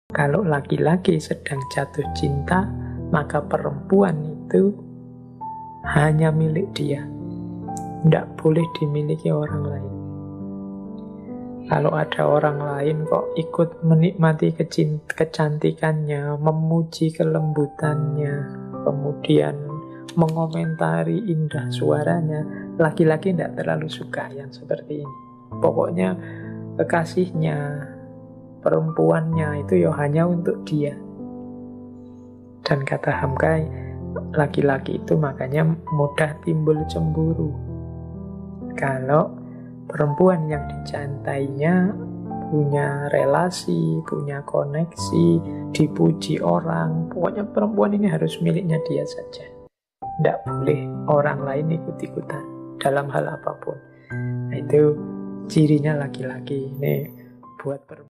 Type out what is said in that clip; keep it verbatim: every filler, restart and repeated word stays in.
Kalau laki-laki sedang jatuh cinta, maka perempuan itu hanya milik dia, tidak boleh dimiliki orang lain. Kalau ada orang lain kok ikut menikmati kecantikannya, memuji kelembutannya, kemudian mengomentari indah suaranya, laki-laki tidak terlalu suka yang seperti ini. Pokoknya kekasihnya, perempuannya itu ya hanya untuk dia. Dan kata Hamkai, laki-laki itu makanya mudah timbul cemburu kalau perempuan yang dicintainya punya relasi, punya koneksi, dipuji orang. Pokoknya perempuan ini harus miliknya dia saja. Tidak boleh orang lain ikut-ikutan dalam hal apapun. Nah, itu cirinya laki-laki. Ini buat perempuan.